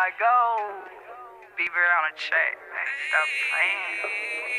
I go. Be very on the track, man. Stop playing.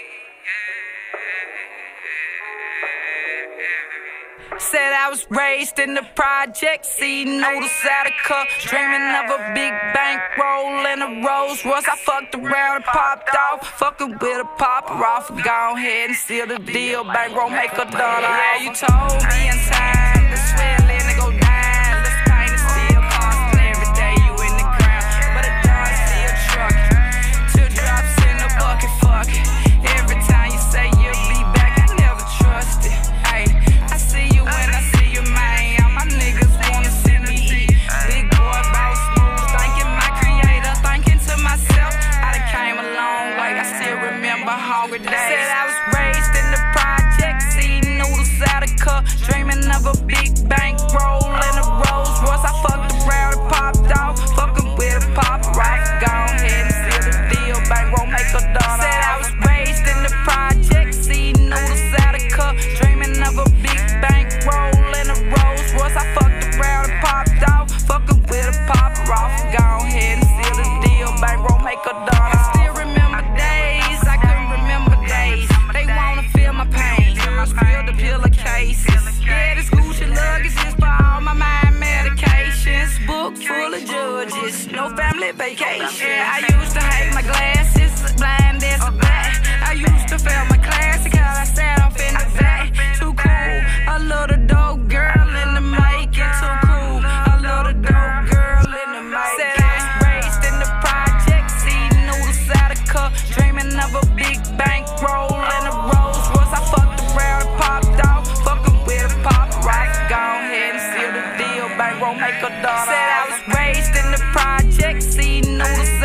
Said I was raised in the projects, eating noodles out of cup, dreaming of a big bankroll and a Rolls Royce. I fucked around and popped off, fucking with a paparazzi. Go ahead and seal the deal, bankroll make $1. Yeah, you told me in time to swear letting it go down. This pain is still constant every day you in the ground, but a dog still trucking. 2 drops in the bucket, fuck it. Every time you say you'll be back, I never trust it. Ay, I see you when I see you, man. All my niggas wanna see me eat. Big boy, boss moves, thanking my creator, thinking to myself, I done came a long way. I still remember hungry days. Said I was raised in the projects, eating noodles out of cup, dreaming of a big bankroll and a Rolls Royce. I fucked around and popped off, fucking with a paparazzi. Go ahead and seal the deal, bankroll make $1. Said I was raised in the projects, eating noodles out of cup, dreaming of a big bankroll and a Rolls Royce. I fucked around and popped off, fucking with a paparazzi. Go ahead and seal the deal, bankroll make $1. I still remember days, I couldn't remember days. They wanna feel my pain, feel the pillowcases. Yeah, this Gucci luggage is for all my mind medications. Book full of judges, no family vacation. I used to hate my glasses, blind as a bat. I used to fail my class because I sat off in the back. Too cool, I love the dope girl in the making. Too cool, I love the dope girl in the making. Said I was raised in the projects, eating noodles out of cup, dreaming of a big bankroll and a Rolls Royce. I fucked around and popped off, fucking with a paparazzi. Go ahead and seal the deal, bankroll make $1. Said I was raised in the projects, eating noodles